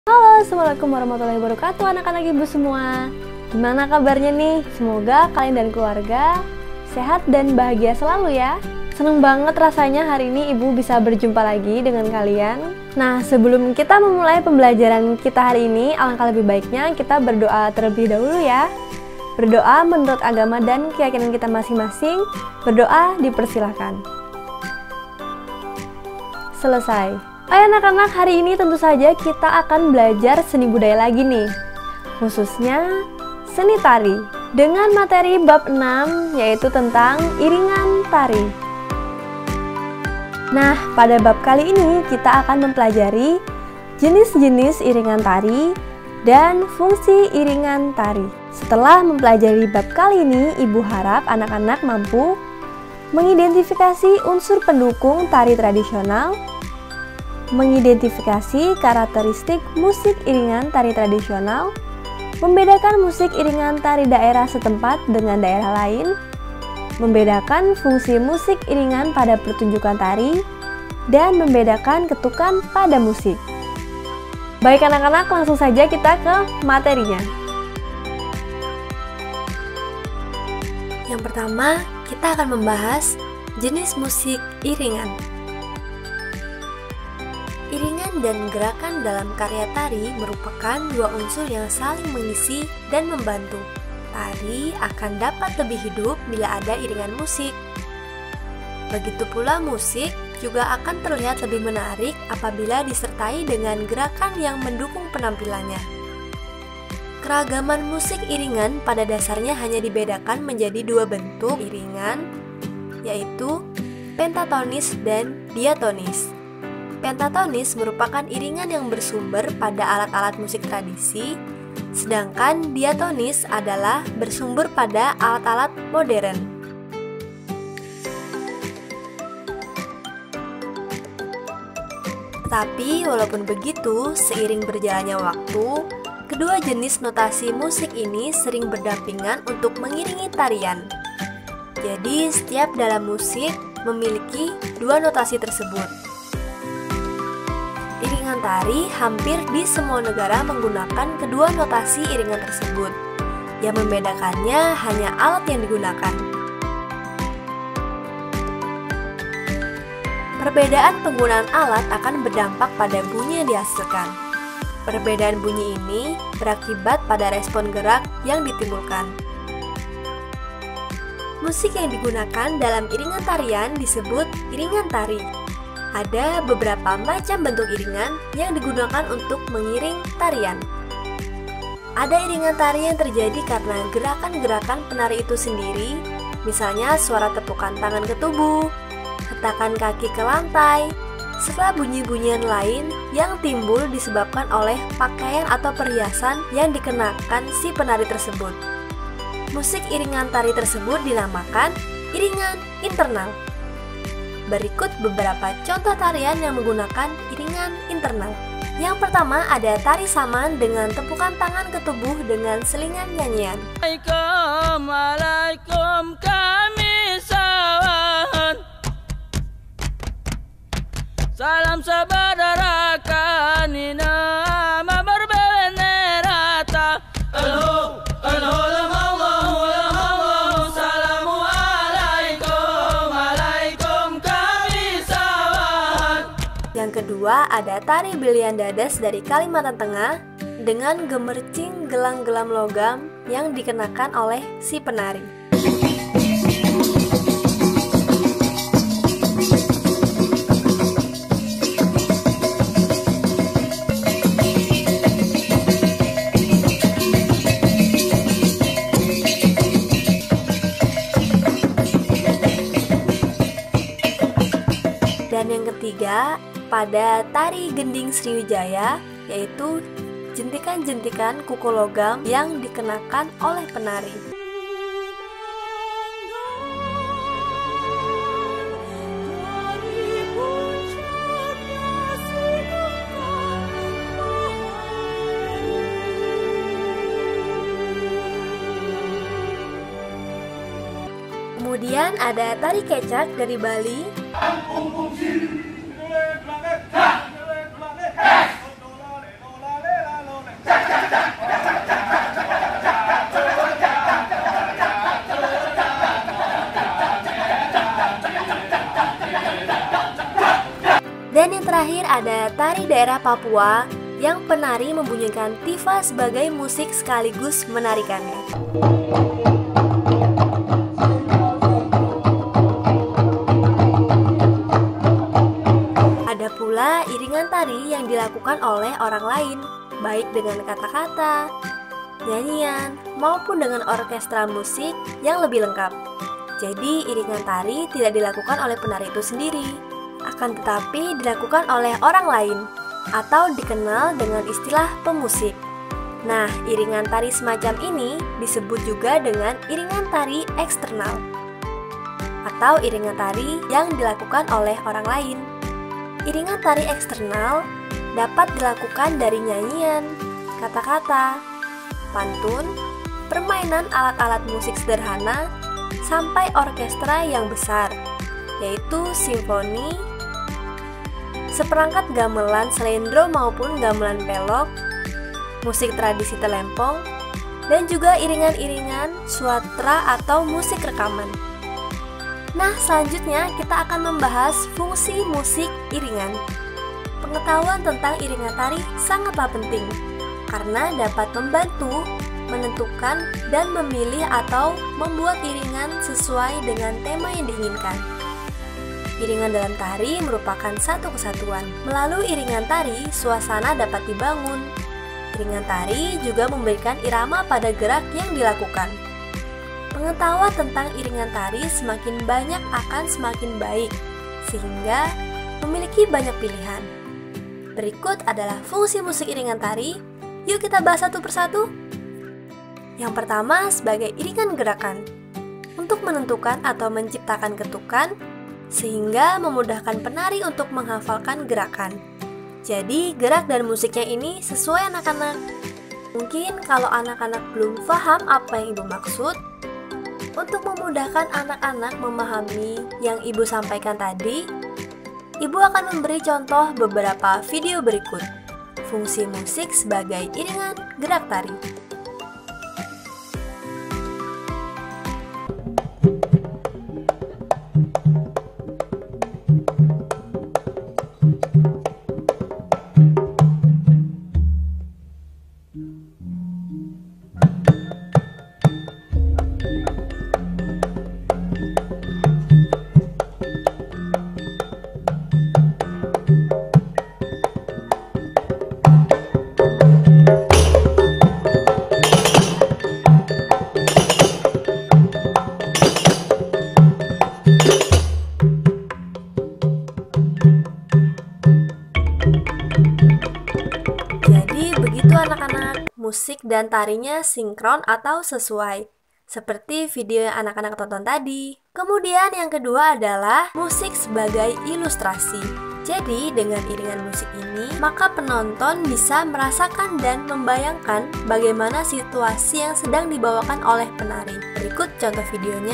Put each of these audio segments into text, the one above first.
Halo, assalamualaikum warahmatullahi wabarakatuh anak-anak ibu semua. Gimana kabarnya nih? Semoga kalian dan keluarga sehat dan bahagia selalu ya. Seneng banget rasanya hari ini ibu bisa berjumpa lagi dengan kalian. Nah, sebelum kita memulai pembelajaran kita hari ini, alangkah lebih baiknya kita berdoa terlebih dahulu ya. Berdoa menurut agama dan keyakinan kita masing-masing. Berdoa dipersilahkan. Selesai. Hai anak-anak, hari ini tentu saja kita akan belajar seni budaya lagi nih, khususnya seni tari, dengan materi bab 6 yaitu tentang iringan tari. Nah, pada bab kali ini kita akan mempelajari jenis-jenis iringan tari dan fungsi iringan tari. Setelah mempelajari bab kali ini, ibu harap anak-anak mampu mengidentifikasi unsur pendukung tari tradisional, mengidentifikasi karakteristik musik iringan tari tradisional, membedakan musik iringan tari daerah setempat dengan daerah lain, membedakan fungsi musik iringan pada pertunjukan tari, dan membedakan ketukan pada musik. Baik anak-anak, langsung saja kita ke materinya. Yang pertama, kita akan membahas jenis musik iringan. Iringan dan gerakan dalam karya tari merupakan dua unsur yang saling mengisi dan membantu. Tari akan dapat lebih hidup bila ada iringan musik. Begitu pula musik juga akan terlihat lebih menarik apabila disertai dengan gerakan yang mendukung penampilannya. Keragaman musik iringan pada dasarnya hanya dibedakan menjadi dua bentuk iringan, yaitu pentatonis dan diatonis. Pentatonis merupakan iringan yang bersumber pada alat-alat musik tradisi, sedangkan diatonis adalah bersumber pada alat-alat modern. Tapi walaupun begitu, seiring berjalannya waktu, kedua jenis notasi musik ini sering berdampingan untuk mengiringi tarian. Jadi setiap dalam musik memiliki dua notasi tersebut. Iringan tari hampir di semua negara menggunakan kedua notasi iringan tersebut. Yang membedakannya hanya alat yang digunakan. Perbedaan penggunaan alat akan berdampak pada bunyi yang dihasilkan. Perbedaan bunyi ini berakibat pada respon gerak yang ditimbulkan. Musik yang digunakan dalam iringan tarian disebut iringan tari. Ada beberapa macam bentuk iringan yang digunakan untuk mengiring tarian. Ada iringan tari yang terjadi karena gerakan-gerakan penari itu sendiri, misalnya suara tepukan tangan ke tubuh, hentakan kaki ke lantai, serta bunyi-bunyian lain yang timbul disebabkan oleh pakaian atau perhiasan yang dikenakan si penari tersebut. Musik iringan tari tersebut dinamakan iringan internal. Berikut beberapa contoh tarian yang menggunakan iringan internal. Yang pertama ada tari saman dengan tepukan tangan ke tubuh dengan selingan nyanyian. Assalamualaikum kami sawan, salam saudara kanina berbenerata. Allahu Yang kedua ada tari Bilian Dadas dari Kalimantan Tengah dengan gemercing gelang-gelang logam yang dikenakan oleh si penari. Dan yang ketiga, pada tari gending Sriwijaya, yaitu jentikan-jentikan kuku logam yang dikenakan oleh penari. Kemudian ada tari kecak dari Bali. terakhir ada tari daerah Papua yang penari membunyikan tifa sebagai musik sekaligus menarikannya. Ada pula iringan tari yang dilakukan oleh orang lain, baik dengan kata-kata, nyanyian, maupun dengan orkestra musik yang lebih lengkap. Jadi iringan tari tidak dilakukan oleh penari itu sendiri, akan tetapi dilakukan oleh orang lain atau dikenal dengan istilah pemusik. Nah, iringan tari semacam ini disebut juga dengan iringan tari eksternal atau iringan tari yang dilakukan oleh orang lain. Iringan tari eksternal dapat dilakukan dari nyanyian, kata-kata, pantun, permainan alat-alat musik sederhana, sampai orkestra yang besar, yaitu simfoni, seperangkat gamelan selendro maupun gamelan pelok, musik tradisi telempong, dan juga iringan-iringan suatra atau musik rekaman. Nah, selanjutnya kita akan membahas fungsi musik iringan. Pengetahuan tentang iringan tari sangatlah penting, karena dapat membantu menentukan dan memilih atau membuat iringan sesuai dengan tema yang diinginkan. Iringan dalam tari merupakan satu kesatuan. Melalui iringan tari, suasana dapat dibangun. Iringan tari juga memberikan irama pada gerak yang dilakukan. Pengetahuan tentang iringan tari semakin banyak akan semakin baik, sehingga memiliki banyak pilihan. Berikut adalah fungsi musik iringan tari. Yuk kita bahas satu persatu. Yang pertama, sebagai iringan gerakan, untuk menentukan atau menciptakan ketukan, sehingga memudahkan penari untuk menghafalkan gerakan. Jadi, gerak dan musiknya ini sesuai anak-anak. Mungkin kalau anak-anak belum paham apa yang ibu maksud, untuk memudahkan anak-anak memahami yang ibu sampaikan tadi, ibu akan memberi contoh beberapa video berikut. Fungsi musik sebagai iringan gerak tari. Anak-anak, musik dan tarinya sinkron atau sesuai, seperti video yang anak-anak tonton tadi. Kemudian yang kedua adalah musik sebagai ilustrasi. Jadi dengan iringan musik ini, maka penonton bisa merasakan dan membayangkan bagaimana situasi yang sedang dibawakan oleh penari. Berikut contoh videonya.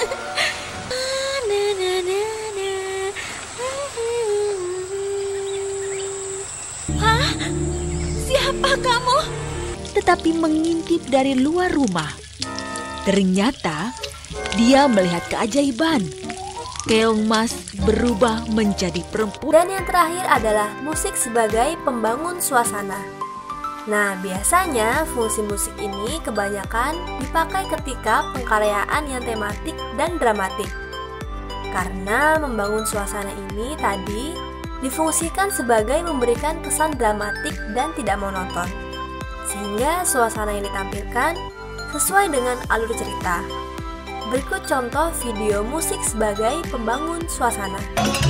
Hah? Siapa kamu? Tetapi mengintip dari luar rumah. Ternyata dia melihat keajaiban. Keong Mas berubah menjadi perempuan. Dan yang terakhir adalah musik sebagai pembangun suasana. Nah, biasanya fungsi musik ini kebanyakan dipakai ketika pengkaryaan yang tematik dan dramatik. Karena membangun suasana ini tadi difungsikan sebagai memberikan kesan dramatik dan tidak monoton, sehingga suasana yang ditampilkan sesuai dengan alur cerita. Berikut contoh video musik sebagai pembangun suasana.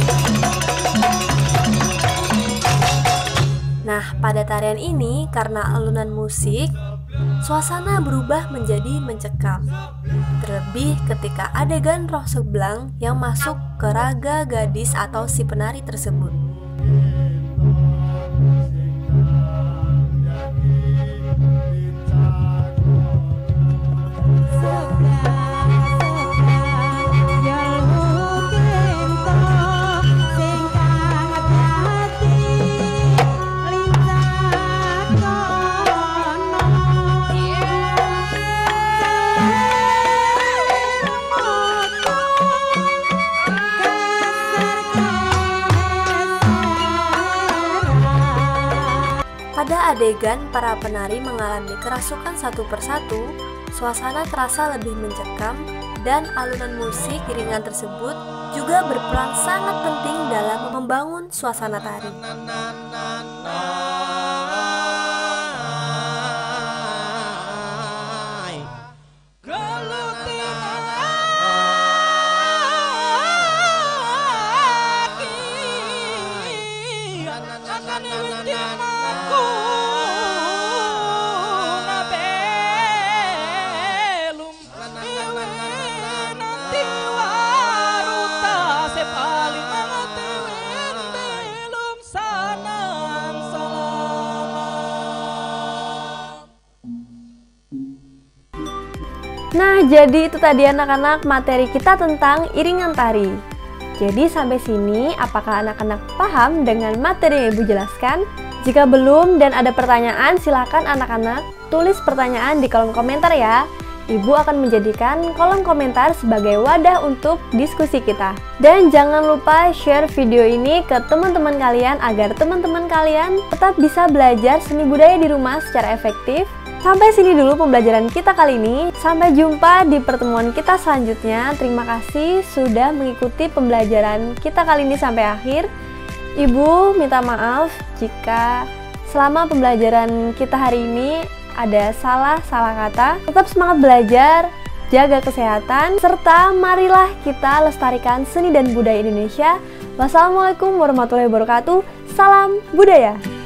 Nah, pada tarian ini karena alunan musik, suasana berubah menjadi mencekam. Terlebih ketika adegan roh sebelang yang masuk ke raga gadis atau si penari tersebut. pada adegan para penari mengalami kerasukan satu persatu, suasana terasa lebih mencekam dan alunan musik iringan tersebut juga berperan sangat penting dalam membangun suasana tari. Nah, jadi itu tadi anak-anak materi kita tentang iringan tari. Jadi sampai sini, apakah anak-anak paham dengan materi yang Ibu jelaskan? Jika belum dan ada pertanyaan, silakan anak-anak tulis pertanyaan di kolom komentar ya. Ibu akan menjadikan kolom komentar sebagai wadah untuk diskusi kita. Dan jangan lupa share video ini ke teman-teman kalian agar teman-teman kalian tetap bisa belajar seni budaya di rumah secara efektif. Sampai sini dulu pembelajaran kita kali ini. Sampai jumpa di pertemuan kita selanjutnya. Terima kasih sudah mengikuti pembelajaran kita kali ini sampai akhir. Ibu minta maaf jika selama pembelajaran kita hari ini ada salah kata. Tetap semangat belajar, jaga kesehatan, serta marilah kita lestarikan seni dan budaya Indonesia. Wassalamualaikum warahmatullahi wabarakatuh. Salam budaya.